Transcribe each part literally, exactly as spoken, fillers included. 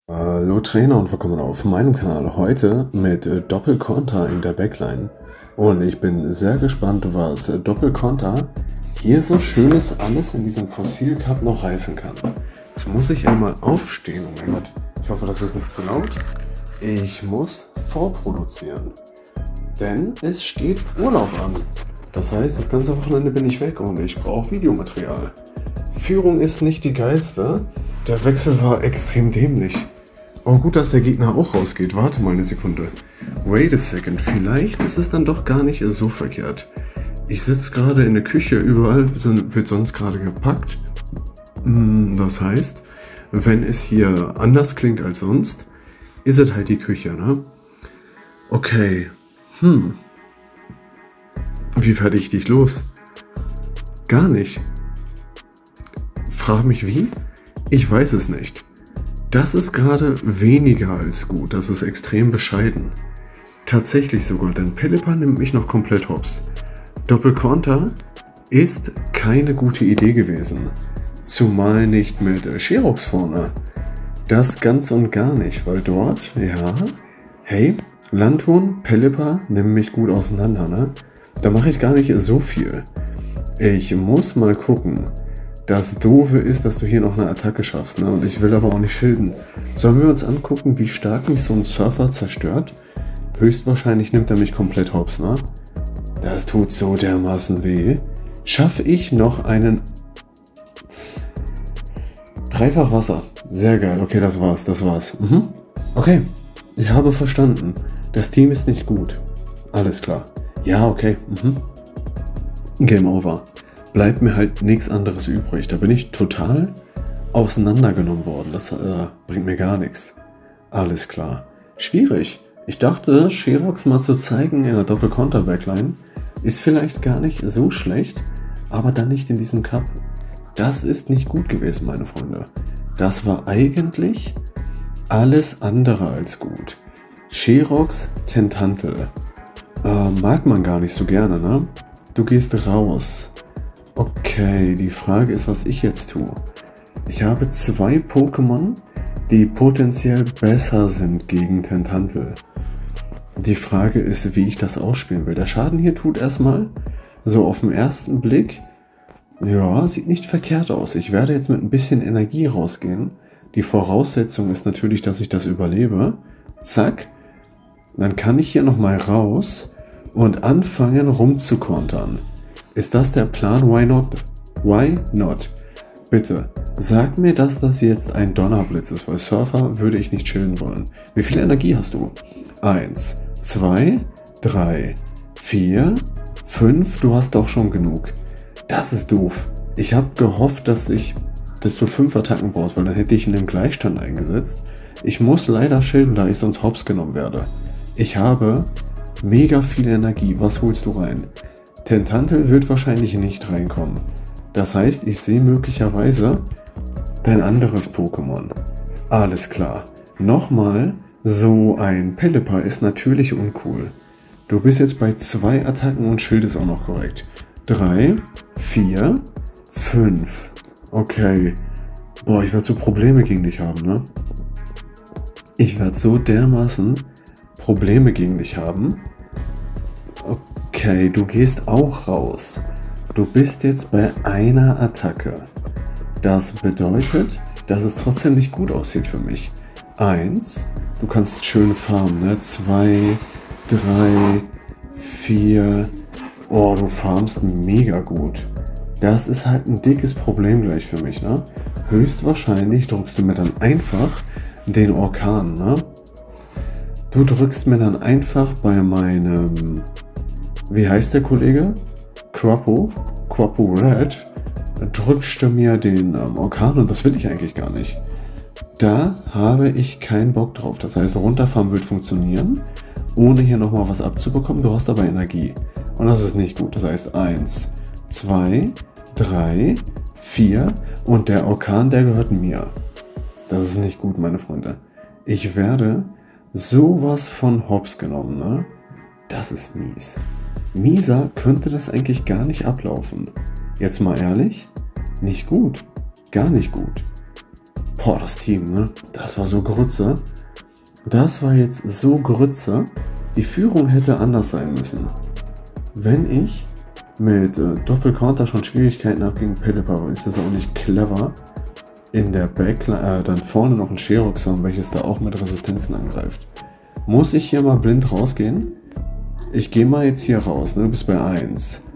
Hallo Trainer und willkommen auf meinem Kanal. Heute mit äh, Doppelkonter in der Backline. Und ich bin sehr gespannt, was äh, Doppelkonter hier so Schönes alles in diesem Fossil Cup noch reißen kann. Jetzt muss ich einmal aufstehen. Oh mein Gott, ich hoffe, das ist nicht zu laut. Ich muss vorproduzieren. Denn es steht Urlaub an. Das heißt, das ganze Wochenende bin ich weg und ich brauche Videomaterial. Führung ist nicht die geilste. Der Wechsel war extrem dämlich. Oh, gut, dass der Gegner auch rausgeht. Warte mal eine Sekunde. Wait a second. Vielleicht ist es dann doch gar nicht so verkehrt. Ich sitze gerade in der Küche. Überall wird sonst gerade gepackt. Das heißt, wenn es hier anders klingt als sonst, ist es halt die Küche, ne? Okay. Hm. Wie werde ich dich los? Gar nicht. Frag mich wie? Ich weiß es nicht. Das ist gerade weniger als gut, das ist extrem bescheiden. Tatsächlich sogar, denn Pelipper nimmt mich noch komplett hops. Doppelkonter ist keine gute Idee gewesen. Zumal nicht mit Sherox vorne. Das ganz und gar nicht, weil dort, ja, hey, Lanturn, Pelipper nehmen mich gut auseinander, ne? Da mache ich gar nicht so viel. Ich muss mal gucken. Das Doofe ist, dass du hier noch eine Attacke schaffst, ne? Und ich will aber auch nicht schilden. Sollen wir uns angucken, wie stark mich so ein Surfer zerstört? Höchstwahrscheinlich nimmt er mich komplett hops, ne? Das tut so dermaßen weh. Schaffe ich noch einen... Dreifach Wasser. Sehr geil. Okay, das war's, das war's. Mhm. Okay, ich habe verstanden. Das Team ist nicht gut. Alles klar. Ja, okay. Mhm. Game over. Bleibt mir halt nichts anderes übrig. Da bin ich total auseinandergenommen worden. Das äh, bringt mir gar nichts. Alles klar. Schwierig. Ich dachte, Sherox mal zu zeigen in der Doppel-Konter-Backline ist vielleicht gar nicht so schlecht, aber dann nicht in diesem Cup. Das ist nicht gut gewesen, meine Freunde. Das war eigentlich alles andere als gut. Sherox Tentantel. Äh, mag man gar nicht so gerne, ne? Du gehst raus. Okay, die Frage ist, was ich jetzt tue. Ich habe zwei Pokémon, die potenziell besser sind gegen Tentantel. Die Frage ist, wie ich das ausspielen will. Der Schaden hier tut erstmal, so auf den ersten Blick, ja, sieht nicht verkehrt aus. Ich werde jetzt mit ein bisschen Energie rausgehen. Die Voraussetzung ist natürlich, dass ich das überlebe. Zack. Dann kann ich hier nochmal raus und anfangen rumzukontern. Ist das der Plan? Why not? Why not? Bitte, sag mir, dass das jetzt ein Donnerblitz ist, weil Surfer würde ich nicht chillen wollen. Wie viel Energie hast du? Eins, zwei, drei, vier, fünf. Du hast doch schon genug. Das ist doof. Ich habe gehofft, dass ich, dass du fünf Attacken brauchst, weil dann hätte ich in den Gleichstand eingesetzt. Ich muss leider schilden, da ich sonst hops genommen werde. Ich habe mega viel Energie. Was holst du rein? Tentantel wird wahrscheinlich nicht reinkommen. Das heißt, ich sehe möglicherweise dein anderes Pokémon. Alles klar. Nochmal, so ein Pelipper ist natürlich uncool. Du bist jetzt bei zwei Attacken und Schild ist auch noch korrekt. Drei, vier, fünf. Okay. Boah, ich werde so Probleme gegen dich haben, ne? Ich werde so dermaßen Probleme gegen dich haben. Okay, du gehst auch raus. Du bist jetzt bei einer Attacke. Das bedeutet, dass es trotzdem nicht gut aussieht für mich. Eins, du kannst schön farmen, ne? Zwei, drei, vier. Oh, du farmst mega gut. Das ist halt ein dickes Problem gleich für mich, ne? Höchstwahrscheinlich drückst du mir dann einfach den Orkan, ne? Du drückst mir dann einfach bei meinem... Wie heißt der Kollege? Quapo? Quapo Red? Drückst du mir den ähm, Orkan und das will ich eigentlich gar nicht. Da habe ich keinen Bock drauf. Das heißt, runterfahren wird funktionieren, ohne hier nochmal was abzubekommen. Du hast aber Energie. Und das ist nicht gut. Das heißt eins, zwei, drei, vier und der Orkan, der gehört mir. Das ist nicht gut, meine Freunde. Ich werde sowas von hops genommen, ne? Das ist mies. Mieser könnte das eigentlich gar nicht ablaufen. Jetzt mal ehrlich, nicht gut. Gar nicht gut. Boah, das Team, ne? Das war so Grütze. Das war jetzt so Grütze. Die Führung hätte anders sein müssen. Wenn ich mit äh, Doppelcounter schon Schwierigkeiten habe gegen Pelipper, ist das auch nicht clever, in der Backline äh, dann vorne noch ein Sherox zu haben, welches da auch mit Resistenzen angreift. Muss ich hier mal blind rausgehen? Ich gehe mal jetzt hier raus, ne? Du bist bei eins,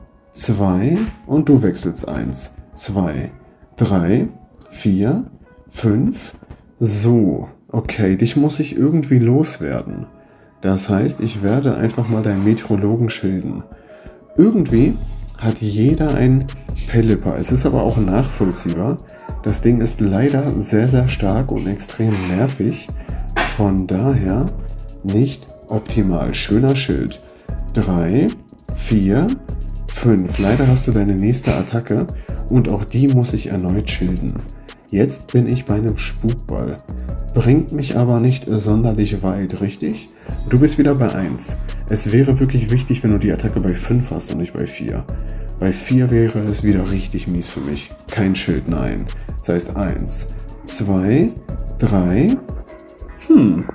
zwei und du wechselst eins, zwei, drei, vier, fünf. So, okay, dich muss ich irgendwie loswerden. Das heißt, ich werde einfach mal deinen Meteorologen schilden. Irgendwie hat jeder ein Pelipper. Es ist aber auch nachvollziehbar. Das Ding ist leider sehr, sehr stark und extrem nervig. Von daher nicht optimal. Schöner Schild. drei, vier, fünf. Leider hast du deine nächste Attacke und auch die muss ich erneut schilden. Jetzt bin ich bei einem Spukball. Bringt mich aber nicht sonderlich weit, richtig? Du bist wieder bei eins. Es wäre wirklich wichtig, wenn du die Attacke bei fünf hast und nicht bei vier. Bei vier wäre es wieder richtig mies für mich. Kein Schild, nein. Das heißt eins, zwei, drei. Hm.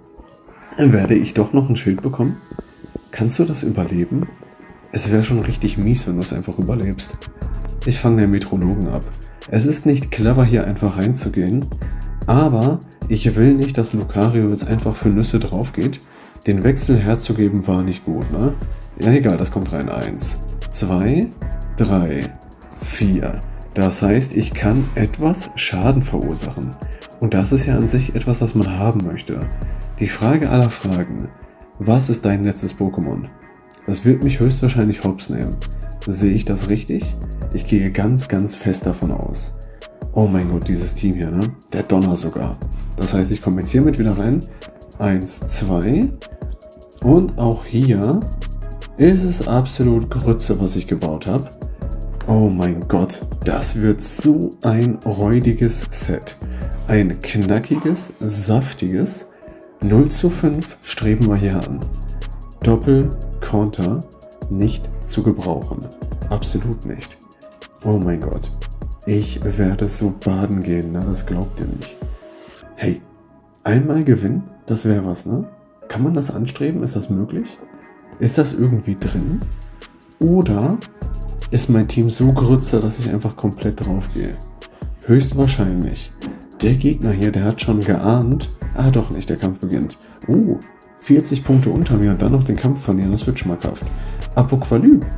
Werde ich doch noch ein Schild bekommen? Kannst du das überleben? Es wäre schon richtig mies, wenn du es einfach überlebst. Ich fange den Meteorologen ab. Es ist nicht clever, hier einfach reinzugehen, aber ich will nicht, dass Lucario jetzt einfach für Nüsse drauf geht. Den Wechsel herzugeben war nicht gut, ne? Ja, egal, das kommt rein. eins, zwei, drei, vier. Das heißt, ich kann etwas Schaden verursachen. Und das ist ja an sich etwas, was man haben möchte. Die Frage aller Fragen: Was ist dein letztes Pokémon? Das wird mich höchstwahrscheinlich hops nehmen. Sehe ich das richtig? Ich gehe ganz, ganz fest davon aus. Oh mein Gott, dieses Team hier, ne? Der Donner sogar. Das heißt, ich komme jetzt hiermit wieder rein. eins, zwei. Und auch hier ist es absolut Grütze, was ich gebaut habe. Oh mein Gott, das wird so ein räudiges Set. Ein knackiges, saftiges. null zu fünf streben wir hier an. Doppel-Counter nicht zu gebrauchen. Absolut nicht. Oh mein Gott. Ich werde so baden gehen, ne? Das glaubt ihr nicht. Hey, einmal gewinnen, das wäre was, ne? Kann man das anstreben? Ist das möglich? Ist das irgendwie drin? Oder ist mein Team so grütze, dass ich einfach komplett drauf gehe? Höchstwahrscheinlich. Der Gegner hier, der hat schon geahnt. Ah, doch nicht, der Kampf beginnt. Uh, vierzig Punkte unter mir und dann noch den Kampf verlieren, das wird schmackhaft. Apokalypse.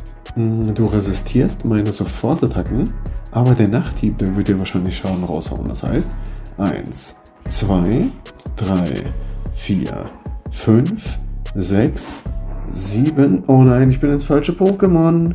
Du resistierst meine Sofortattacken, aber der Nachthieb, der wird dir wahrscheinlich Schaden raushauen. Das heißt, eins, zwei, drei, vier, fünf, sechs, sieben. Oh nein, ich bin ins falsche Pokémon.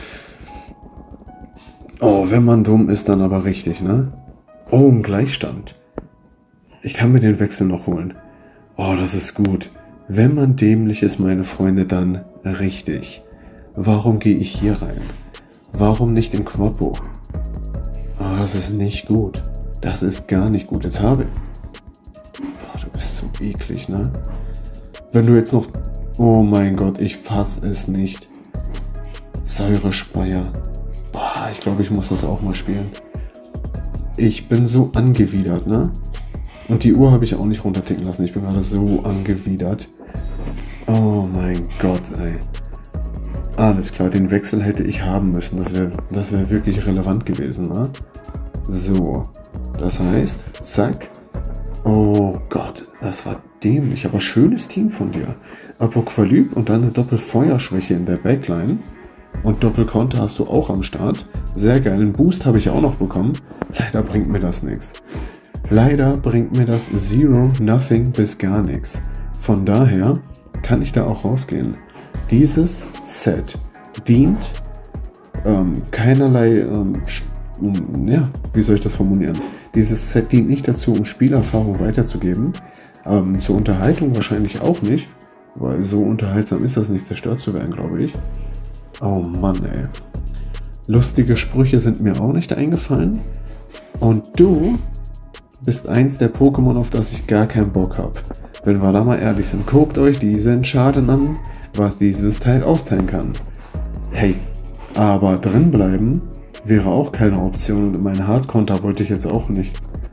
Oh, wenn man dumm ist, dann aber richtig, ne? Oh, ein Gleichstand. Ich kann mir den Wechsel noch holen. Oh, das ist gut. Wenn man dämlich ist, meine Freunde, dann richtig. Warum gehe ich hier rein? Warum nicht in Quappo? Oh, das ist nicht gut. Das ist gar nicht gut. Jetzt habe ich... Oh, du bist so eklig, ne? Wenn du jetzt noch... Oh mein Gott, ich fasse es nicht. Säurespeier. Oh, ich glaube, ich muss das auch mal spielen. Ich bin so angewidert, ne? Und die Uhr habe ich auch nicht runterticken lassen. Ich bin gerade so angewidert. Oh mein Gott, ey. Alles klar, den Wechsel hätte ich haben müssen. Das wäre das wär wirklich relevant gewesen, ne? So, das heißt, zack. Oh Gott, das war dämlich, aber schönes Team von dir. Apokalypse und dann eine Doppelfeuerschwäche in der Backline. Und Doppelkonter hast du auch am Start. Sehr geil, einen Boost habe ich auch noch bekommen. Leider bringt mir das nichts. Leider bringt mir das Zero, Nothing bis gar nichts. Von daher kann ich da auch rausgehen. Dieses Set dient ähm, keinerlei, ähm, um, ja, wie soll ich das formulieren? Dieses Set dient nicht dazu, um Spielerfahrung weiterzugeben. Ähm, zur Unterhaltung wahrscheinlich auch nicht, weil so unterhaltsam ist das nicht, zerstört zu werden, glaube ich. Oh Mann, ey. Lustige Sprüche sind mir auch nicht eingefallen. Und du bist eins der Pokémon, auf das ich gar keinen Bock habe. Wenn wir da mal ehrlich sind, guckt euch diesen Schaden an, was dieses Teil austeilen kann. Hey, aber drin bleiben wäre auch keine Option und meinen Hardcounter wollte ich jetzt auch nicht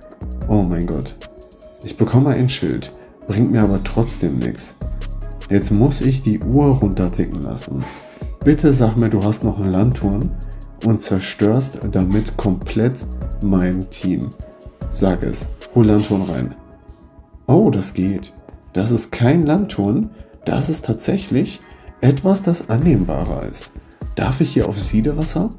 Oh mein Gott. Ich bekomme ein Schild, bringt mir aber trotzdem nichts. Jetzt muss ich die Uhr runterticken lassen. Bitte sag mir, du hast noch einen Landturm und zerstörst damit komplett mein Team. Sag es. Hol Landturm rein. Oh, das geht. Das ist kein Landturm. Das ist tatsächlich etwas, das annehmbarer ist. Darf ich hier auf Siedewasser?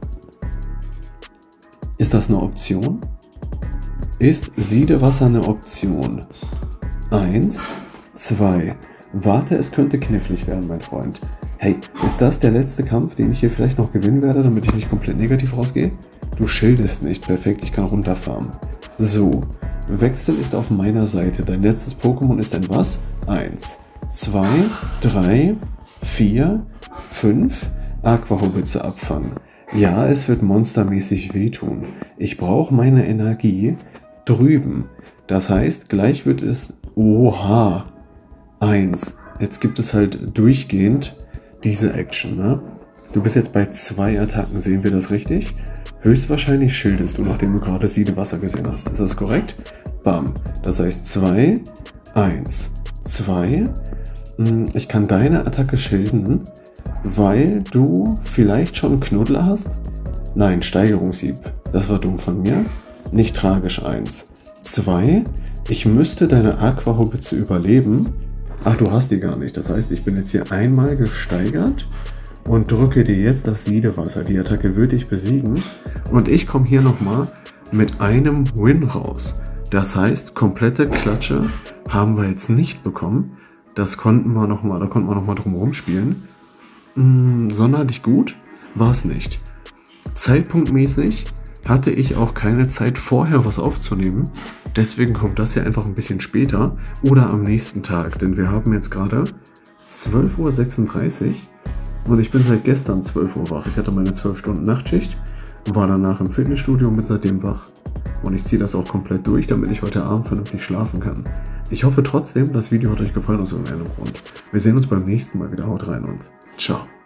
Ist das eine Option? Ist Siedewasser eine Option? Eins, zwei. Warte, es könnte knifflig werden, mein Freund. Hey, ist das der letzte Kampf, den ich hier vielleicht noch gewinnen werde, damit ich nicht komplett negativ rausgehe? Du schildest nicht. Perfekt, ich kann runterfarmen. So, Wechsel ist auf meiner Seite. Dein letztes Pokémon ist ein was? Eins, zwei, drei, vier, fünf. Aquahobitze abfangen. Ja, es wird monstermäßig wehtun. Ich brauche meine Energie drüben. Das heißt, gleich wird es... Oha! Eins. Jetzt gibt es halt durchgehend diese Action, ne? Du bist jetzt bei zwei Attacken, sehen wir das richtig? Höchstwahrscheinlich schildest du, nachdem du gerade Siedewasser gesehen hast. Ist das korrekt? Bam. Das heißt zwei, eins, zwei. Ich kann deine Attacke schilden, weil du vielleicht schon Knuddler hast? Nein, Steigerungshieb. Das war dumm von mir. Nicht tragisch. Eins. Zwei. Ich müsste deine Aquahobitze überleben. Ach, du hast die gar nicht. Das heißt, ich bin jetzt hier einmal gesteigert und drücke dir jetzt das Siedewasser. Die Attacke wird dich besiegen. Und ich komme hier nochmal mit einem Win raus. Das heißt, komplette Klatsche haben wir jetzt nicht bekommen. Das konnten wir noch mal, da konnten wir nochmal drum rumspielen. Hm, sonderlich gut war es nicht. Zeitpunktmäßig hatte ich auch keine Zeit vorher was aufzunehmen. Deswegen kommt das ja einfach ein bisschen später oder am nächsten Tag. Denn wir haben jetzt gerade zwölf Uhr sechsunddreißig und ich bin seit gestern zwölf Uhr wach. Ich hatte meine zwölf Stunden Nachtschicht, war danach im Fitnessstudio und bin seitdem wach. Und ich ziehe das auch komplett durch, damit ich heute Abend vernünftig schlafen kann. Ich hoffe trotzdem, das Video hat euch gefallen aus irgendeinem Grund. Wir sehen uns beim nächsten Mal wieder. Haut rein und ciao.